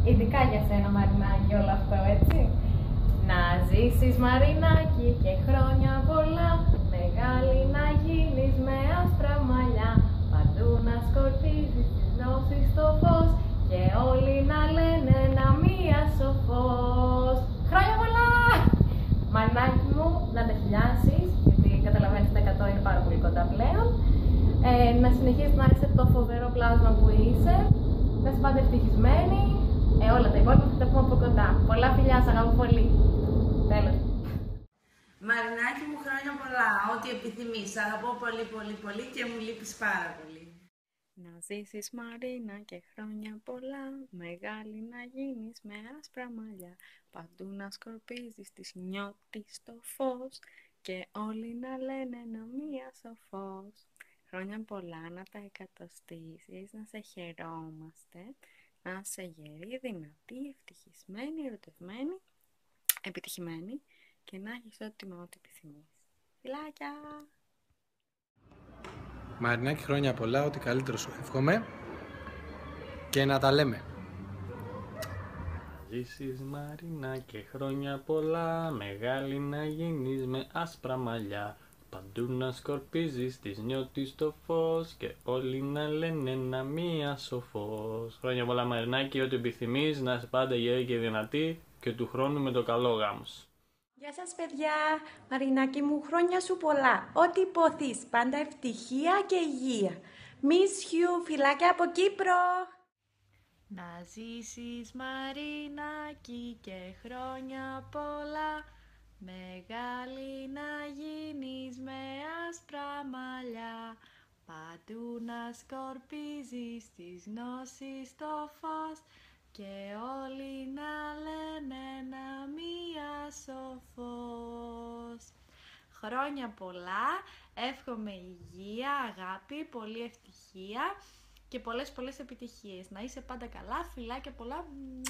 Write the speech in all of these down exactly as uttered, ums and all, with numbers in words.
Ειδικά για σένα, Μαρινάκη, όλο αυτό, έτσι. Να ζήσεις, Μαρινάκη, και χρόνια πολλά, μεγάλη να γίνεις με άσπρα μαλλιά, παντού να σκορπίζεις τις γνώσεις στο φως και όλοι να λένε να μία σοφός. Χρόνια πολλά! Μαρινάκη μου, να τα χιλιάσεις, γιατί καταλαβαίνεις τα εκατό είναι πάρα πολύ κοντά πλέον. Ε, να συνεχίσεις να είσαι το φοβερό πλάσμα που είσαι, να είσαι πάντα ευτυχισμένη. Ε, όλα τα υπόλοιπα θα τα πούμε από κοντά. Πολλά φιλιά, σ' αγαπώ πολύ. Τέλος. Μαρινάκη μου, χρόνια πολλά. Ό,τι επιθυμείς. Σ' αγαπώ πολύ πολύ πολύ και μου λείπεις πάρα πολύ. Να ζήσεις, Μαρίνα, και χρόνια πολλά, μεγάλη να γίνεις με άσπρα μαλλιά, παντού να σκορπίζεις τις νιώτης στο φως και όλοι να λένε να μία σοφός. Χρόνια πολλά, να τα εκατοστήσεις, να σε χαιρόμαστε, να είσαι γερή, δυνατή, ευτυχισμένη, ερωτευμένη, επιτυχημένη και να έχεις ό,τι με ό,τι επιθυμείς. Φιλάκια! Μαρινάκη, χρόνια πολλά, ό,τι καλύτερο σου εύχομαι και να τα λέμε. Ζήσεις, Μαρίνα, και χρόνια πολλά, μεγάλη να γίνεις με άσπρα μαλλιά, παντού να σκορπίζεις τις νιώτης στο φως και όλοι να λένε να μία σοφός. Χρόνια πολλά, Μαρινάκη, ό,τι επιθυμείς, να είσαι πάντα γερή και δυνατή και του χρόνου με το καλό γάμος. Γεια σας, παιδιά! Μαρινάκη μου, χρόνια σου πολλά. Ό,τι υποθείς, πάντα ευτυχία και υγεία. Miss you, φιλάκια από Κύπρο! Να ζήσεις, Μαρινάκη, και χρόνια πολλά, μεγάλη να γίνεις με άσπρα μαλλιά, παντού να σκορπίζεις τις γνώσεις στο φως και όλοι να λένε να μία σοφός. Χρόνια πολλά, εύχομαι υγεία, αγάπη, πολλή ευτυχία και πολλές πολλές επιτυχίες. Να είσαι πάντα καλά, φιλάκια πολλά.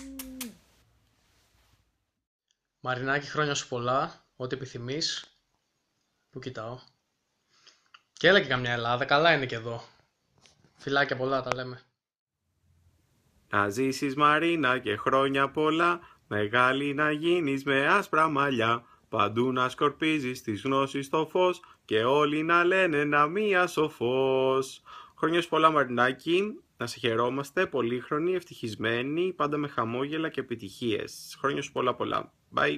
Μαρινάκη, χρόνια σου πολλά, ό,τι επιθυμείς. Πού κοιτάω. Και έλα και καμιά Ελλάδα, καλά είναι και εδώ. Φιλάκια πολλά, τα λέμε. Να ζήσεις, Μαρίνα, και χρόνια πολλά, μεγάλη να γίνεις με άσπρα μαλλιά, παντού να σκορπίζεις τις γνώσεις στο φως και όλοι να λένε να μία σοφός. Χρόνια σου πολλά, Μαρινάκη, να σε χαιρόμαστε, πολύχρονοι, ευτυχισμένοι, πάντα με χαμόγελα και επιτυχίες. Χρόνια σου πολλά πολλά. Bye.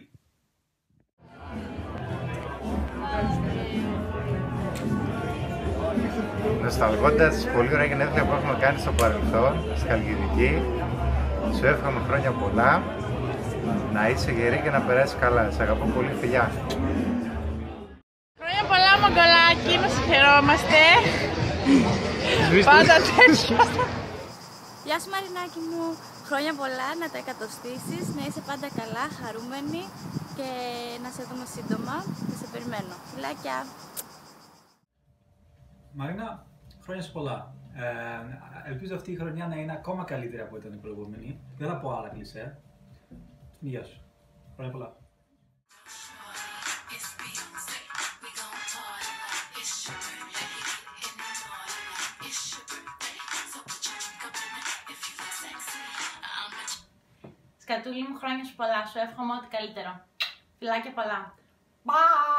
Νοσταλγώντας τις πολύ ωραία γενέθλια που έχουμε κάνει στο παρελθόν, στη Χαλκιδική, σου εύχομαι χρόνια πολλά, να είσαι γερή και να περάσεις καλά. Σ' αγαπώ πολύ, φιλιά. Χρόνια πολλά, Μαγκολάκη, να σε χαιρόμαστε. Πάντα τέτοια. Γεια σου, Μαρινάκη μου, χρόνια πολλά, να τα εκατοστήσεις, να είσαι πάντα καλά, χαρούμενη και να σε δούμε σύντομα. Θα σε περιμένω. Φιλάκια! Μαρίνα, χρόνια σου πολλά. Ε, ελπίζω αυτή η χρονιά να είναι ακόμα καλύτερη από ήταν η προηγούμενη. Δεν θα πω άλλα κλισέ. Γεια σου. Χρόνια πολλά. Σκατούλη μου, χρόνια σου πολλά. Σου εύχομαι ό,τι καλύτερο. Φιλάκια πολλά. Bye!